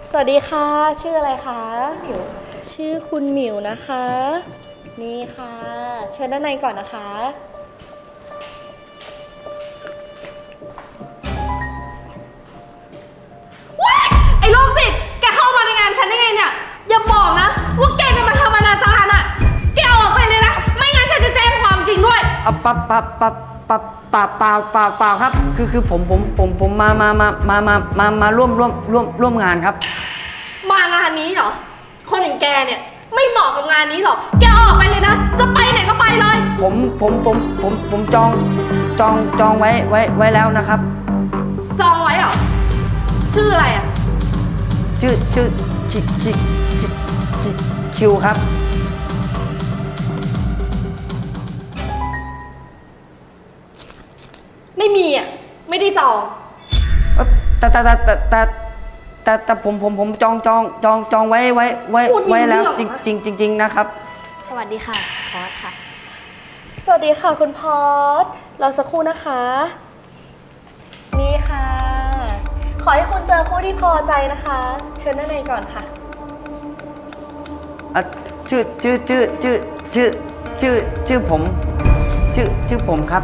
สวัสดีค่ะชื่ออะไรคะชื่อคุณหมิวนะคะนี่ค่ะเชิญด้านในก่อนนะคะว้ายไอ้โรคจิตแกเข้ามาในงานฉันได้ไงเนี่ยอย่าบอกนะว่าแกจะมาทำอนาจารอ่ะแกออกไปเลยนะไม่งั้นฉันจะแจ้งความจริงด้วยเปล่าครับคือผมมาร่วมงานครับมางานนี้เหรอคนอย่างแกเนี่ยไม่เหมาะกับงานนี้หรอกแกออกไปเลยนะจะไปไหนก็ไปเลยผมจองไว้แล้วนะครับจองไว้เหรอชื่ออะไรอ่ะชื่อคิวครับไม่มีอ่ะไม่ได้จองแต่ผมจองไว้แล้วจริงนะครับสวัสดีค่ะพอสค่ะสวัสดีค่ะคุณพอสรอสักครู่นะคะนี่ค่ะขอให้คุณเจอคู่ที่พอใจนะคะเชิญด้านในก่อนค่ะชื่อผมครับ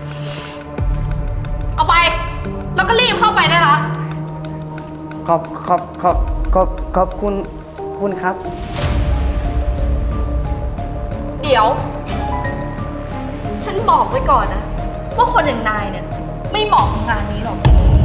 เอาไปแล้วก็รีบเข้าไปได้ละขอบคุณครับเดี๋ยวฉันบอกไว้ก่อนนะว่าคนอย่างนายเนี่ยไม่เหมาะกับงานนี้หรอก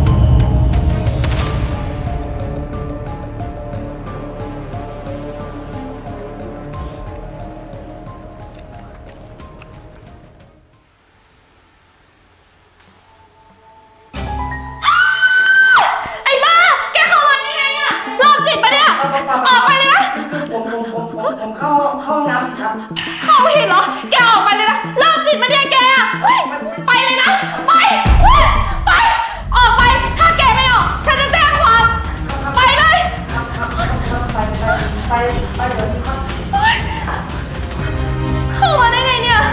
ออกไปเลยนะผมเข้าห้องน้ำครับเข้าไม่เห็นเหรอแกออกไปเลยนะเลิกจิตมาเนี่ยแกไปเลยนะไปออกไปถ้าแกไม่ออกฉันจะแจ้งความไปเลยไปเดี๋ยวนี้ครับเข้ามาได้ไงเนี่ย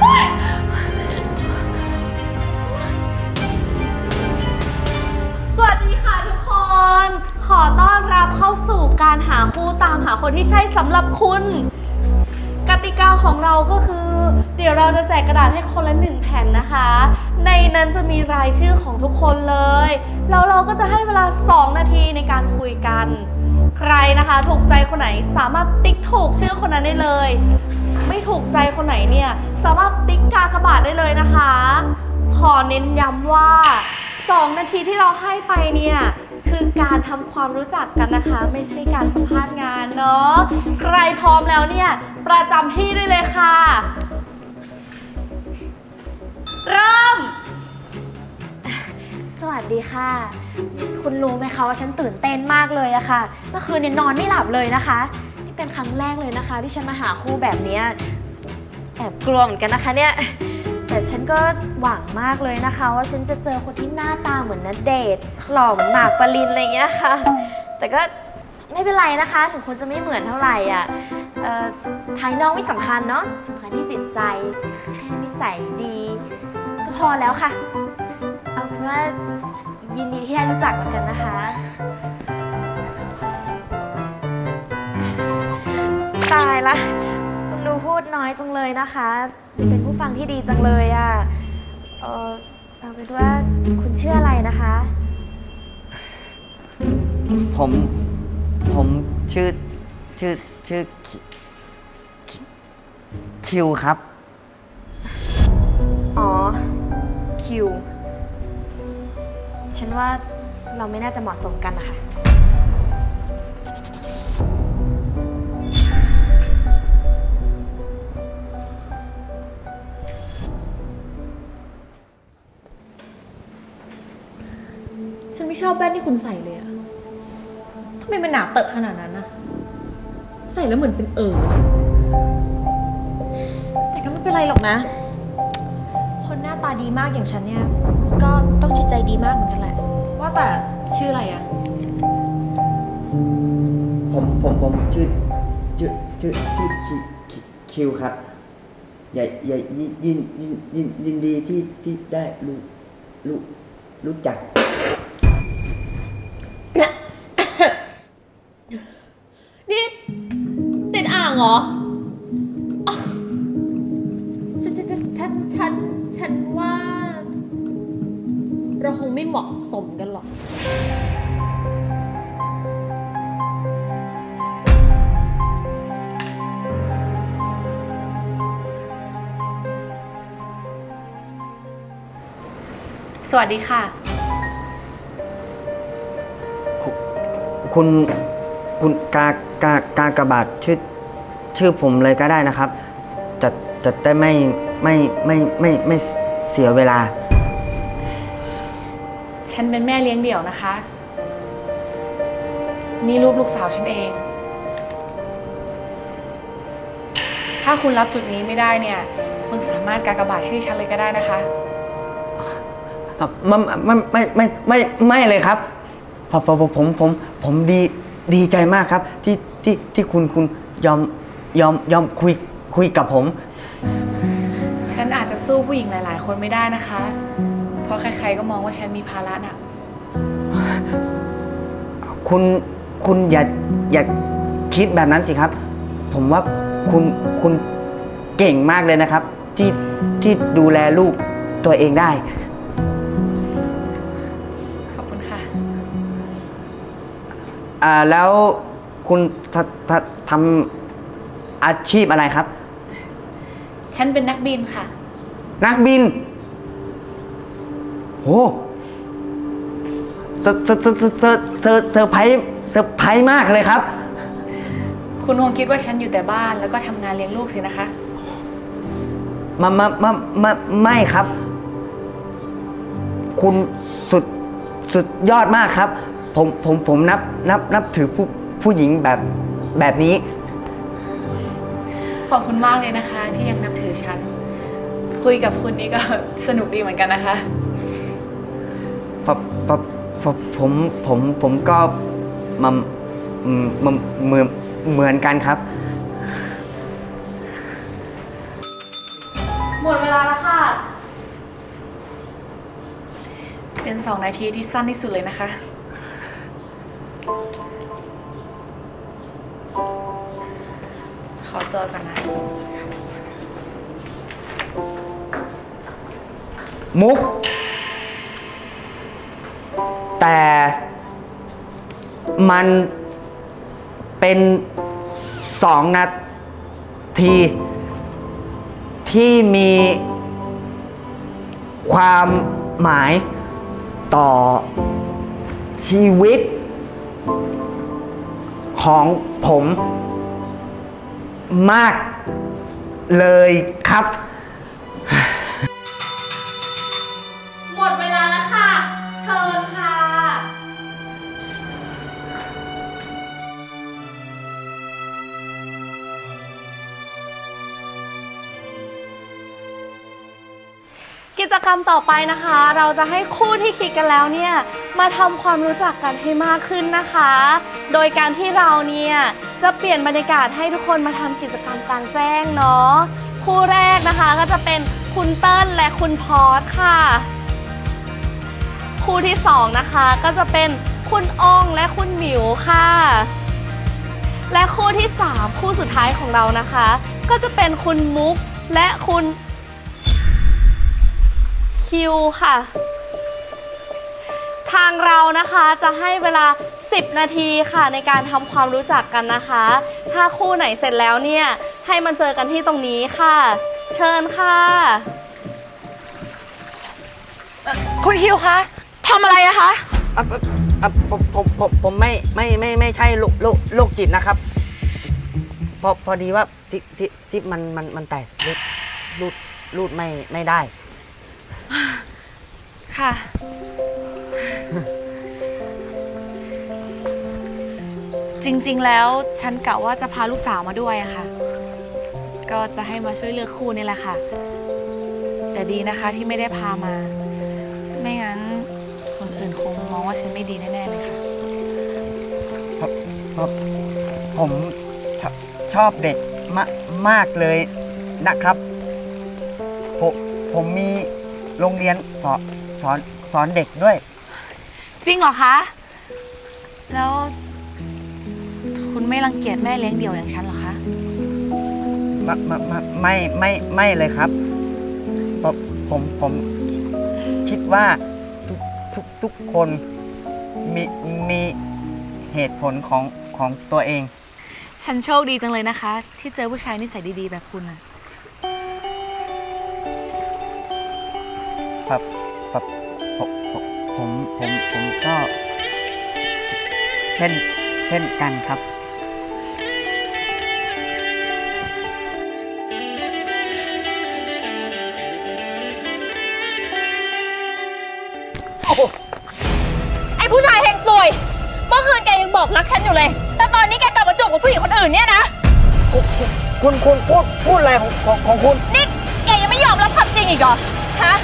สวัสดีค่ะทุกคนขอต้อนรับเข้าสู่การหาคู่ตามหาคนที่ใช่สำหรับคุณกติกาของเราก็คือเดี๋ยวเราจะแจกกระดาษให้คนละ1แผ่นนะคะในนั้นจะมีรายชื่อของทุกคนเลยแล้วเราก็จะให้เวลา2นาทีในการคุยกันใครนะคะถูกใจคนไหนสามารถติ๊กถูกชื่อคนนั้นได้เลยไม่ถูกใจคนไหนเนี่ยสามารถติ๊กกากบาทได้เลยนะคะขอเน้นย้ำว่า2นาทีที่เราให้ไปเนี่ยคือการทำความรู้จักกันนะคะไม่ใช่การสัมภาษณ์งานเนาะใครพร้อมแล้วเนี่ยประจำที่ได้เลยค่ะเริ่มสวัสดีค่ะคุณรู้ไหมคะว่าฉันตื่นเต้นมากเลยอะค่ะเมื่อคืนเนี่ยนอนไม่หลับเลยนะคะนี่เป็นครั้งแรกเลยนะคะที่ฉันมาหาคู่แบบนี้แอบกลัวเหมือนกันนะคะเนี่ยแต่ฉันก็หวังมากเลยนะคะว่าฉันจะเจอคนที่หน้าตาเหมือนณเดชน์หล่อเหมือนหมากปรินอะไรเงี้ยค่ะแต่ก็ไม่เป็นไรนะคะถึงคนจะไม่เหมือนเท่าไหร่อ่ะภายนอกไม่สำคัญเนาะสำคัญที่จิตใจแค่นิสัยดีก็พอแล้วค่ะเอาเป็นว่ายินดีที่ได้รู้จักกันนะคะตายละคุณดูพูดน้อยจังเลยนะคะเป็นผู้ฟังที่ดีจังเลยอ่ะเอาเป็นว่าคุณชื่ออะไรนะคะผมชื่อคิวครับอ๋อคิวฉันว่าเราไม่น่าจะเหมาะสมกันนะคะฉันไม่ชอบแว่นที่คุณใส่เลยอะทำไมมันหนาเตอะขนาดนั้นนะใส่แล้วเหมือนเป็นแต่ก็ไม่เป็นไรหรอกนะคนหน้าตาดีมากอย่างฉันเนี่ยก็ต้องจิตใจดีมากเหมือนกันแหละว่าแต่ชื่ออะไรอะผมชื่อคิวครับอย่ายินดีที่ได้รู้จักเหรอฉันว่า เราคงไม่เหมาะสมกันหรอกสวัสดีค่ะคุณกากบาทชื่อผมเลยก็ได้นะครับจะได้ไม่เสียเวลาฉันเป็นแม่เลี้ยงเดี่ยวนะคะนี่รูปลูกสาวฉันเองถ้าคุณรับจุดนี้ไม่ได้เนี่ยคุณสามารถกากบาทชื่อฉันเลยก็ได้นะคะไม่เลยครับผมดีใจมากครับที่คุณยอมคุยกับผมฉันอาจจะสู้ผู้หญิงหลายๆคนไม่ได้นะคะเพราะใครๆก็มองว่าฉันมีภาระหนักคุณอย่าคิดแบบนั้นสิครับผมว่าคุณเก่งมากเลยนะครับที่ดูแลลูกตัวเองได้ขอบคุณค่ะแล้วคุณทำอาชีพอะไรครับฉันเป็นนักบินค่ะนักบินโอ้เซอร์ไพรส์มากเลยครับคุณคงคิดว่าฉันอยู่แต่บ้านแล้วก็ทำงานเลี้ยงลูกสินะคะไม่ครับคุณสุดยอดมากครับผมนับถือผู้หญิงแบบนี้ขอบคุณมากเลยนะคะที่ยังนับถือฉันคุยกับคุณนี่ก็สนุกดีเหมือนกันนะคะผมก็เหมือนกันครับหมดเวลาแล้วค่ะเป็น2 นาทีที่สั้นที่สุดเลยนะคะขอตัวก่อนนะมุกแต่มันเป็น2 นาทีที่มีความหมายต่อชีวิตของผมมากเลยครับหมดเวลาแล้วค่ะเชิญค่ะกิจกรรมต่อไปนะคะเราจะให้คู่ที่คิดกันแล้วเนี่ยมาทำความรู้จักกันให้มากขึ้นนะคะโดยการที่เราเนี่ยจะเปลี่ยนบรรยากาศให้ทุกคนมาทำกิจกรรมกลางแจ้งเนาะคู่แรกนะคะก็จะเป็นคุณเติ้ลและคุณพอสค่ะคู่ที่2นะคะก็จะเป็นคุณอองและคุณหมิวค่ะและคู่ที่3คู่สุดท้ายของเรานะคะก็จะเป็นคุณมุกและคุณคิวค่ะทางเรานะคะจะให้เวลา10 นาทีค่ะในการทำความรู้จักกันนะคะถ้าคู่ไหนเสร็จแล้วเนี่ยให้มันเจอกันที่ตรงนี้ค่ะเชิญค่ะคุณคิวคะทำอะไรอะคะผมไม่ใช่โรคจิตนะครับพอดีว่าซิปมันแตกรูดไม่ได้ค่ะจริงๆแล้วฉันกะว่าจะพาลูกสาวมาด้วยอะค่ะก็จะให้มาช่วยเลือกคู่นี่แหละค่ะแต่ดีนะคะที่ไม่ได้พามาไม่งั้นคนอื่นคงมองว่าฉันไม่ดีแน่ๆเลยค่ะผมชอบเด็กมากเลยนะครับผมมีโรงเรียนสอนเด็กด้วยจริงเหรอคะแล้วคุณไม่รังเกียจแม่เลี้ยงเดี่ยวอย่างฉันเหรอคะไม่เลยครับผมคิดว่าทุกคนมีเหตุผลของตัวเองฉันโชคดีจังเลยนะคะ ที่เจอผู้ชายนิสัยดีๆแบบคุณครับผมก็เช่นกันครับไอ้ผู้ชายเฮงซวยเมื่อคืนแกยังบอกรักฉันอยู่เลยแต่ตอนนี้แกกลับมาจูบกับผู้หญิงคนอื่นเนี่ยนะคุณพูดอะไรของคุณนี่แกยังไม่ยอมรับความจริงอีกเหรอฮะ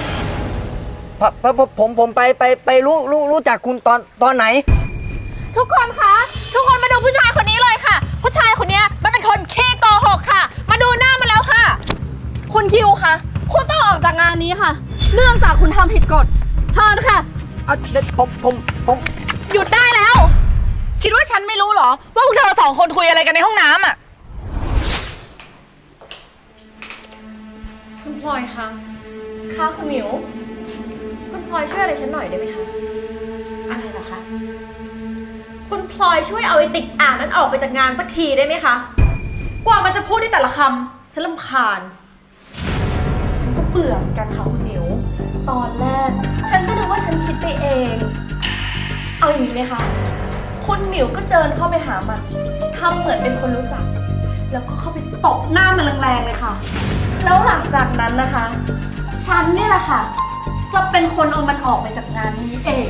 ผมไปรู้จักคุณตอนไหนทุกคนคะทุกคนมาดูผู้ชายคนนี้เลยค่ะผู้ชายคนนี้มันเป็นคนขี้โกหกค่ะมาดูหน้ามันแล้วค่ะคุณคิวคะคุณต้องออกจากงานนี้ค่ะเนื่องจากคุณทำผิดกฎเชิญค่ะผมหยุดได้แล้วคิดว่าฉันไม่รู้เหรอว่าพวกเธอ2 คนคุยอะไรกันในห้องน้ำอ่ะคุณพลอยคะค่ะคุณหมิวคุณพลอยช่วยอะไรฉันหน่อยได้ไหมคะอะไรเหรอคะคุณพลอยช่วยเอาไอ้ติดอ่างนั้นออกไปจากงานสักทีได้ไหมคะกว่ามันจะพูดได้แต่ละคำฉันรำคาญฉันก็เบื่อเหมือนกันค่ะคุณหมิวตอนแรกฉันก็นึกว่าฉันคิดไปเองเอาอย่างนี้ไหมคะคุณหมิวก็เดินเข้าไปหามันทำเหมือนเป็นคนรู้จักแล้วก็เข้าไปตบหน้ามันแรงๆเลยค่ะแล้วหลังจากนั้นนะคะฉันนี่แหละค่ะจะเป็นคนเอามันออกไปจากงานนี้เอง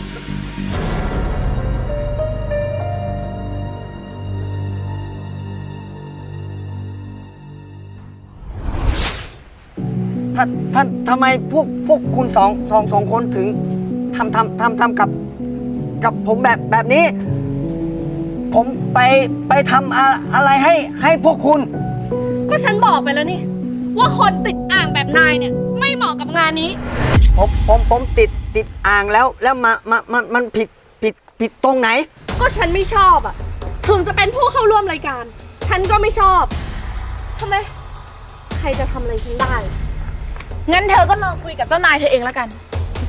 ทำไมพวกคุณสองคนถึงทำกับผมแบบนี้ผมไปทำอะไรให้พวกคุณก็ฉันบอกไปแล้วนี่ว่าคนติดอ่างแบบนายเนี่ยไม่เหมาะกับงานนี้ผมติดอ่างแล้วมันผิดตรงไหนก็ฉันไม่ชอบอ่ะถึงจะเป็นผู้เข้าร่วมรายการฉันก็ไม่ชอบทำไมใครจะทำอะไรฉันได้งั้นเธอก็ลองคุยกับเจ้านายเธอเองแล้วกัน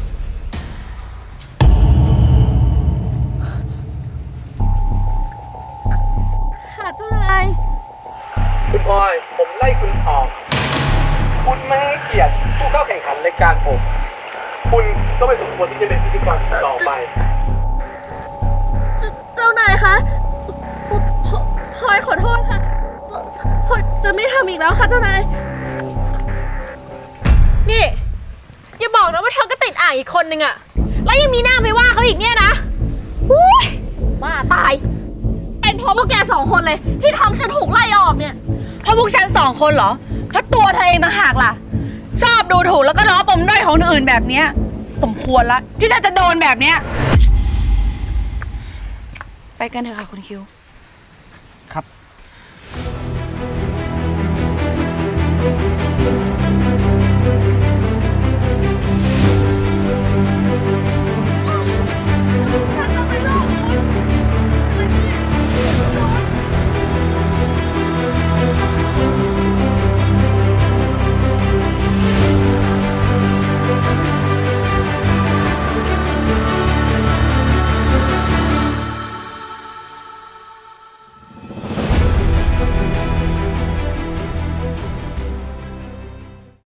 ค่ะเจ้านายคุณพลอยผมไล่คุณออกคุณไม่ให้เกียรติผู้เข้าแข่งขันรายการผมคุณก็ไม่สมควรที่จะเป็นพิธีกรต่อไปเจ้านายคะพลอยขอโทษค่ะพลอยจะไม่ทำอีกแล้วค่ะเจ้านายนี่อย่าบอกนะว่าเธอก็ติดอ่างอีกคนนึงอะแล้วยังมีหน้าไปว่าเขาอีกเนี่ยนะอุ้ยว่าตายเป็นเพราะพวกแก2 คนเลยที่ทำฉันถูกไล่ออกเนี่ยเพราะพวกฉัน2 คนเหรอเพราะตัวเธอเองต่างหากล่ะชอบดูถูกแล้วก็ล้อปมด้อยของคนอื่นแบบเนี้ยสมควรละที่เธอจะโดนแบบเนี้ยไปกันเถอะค่ะคุณคิวครับ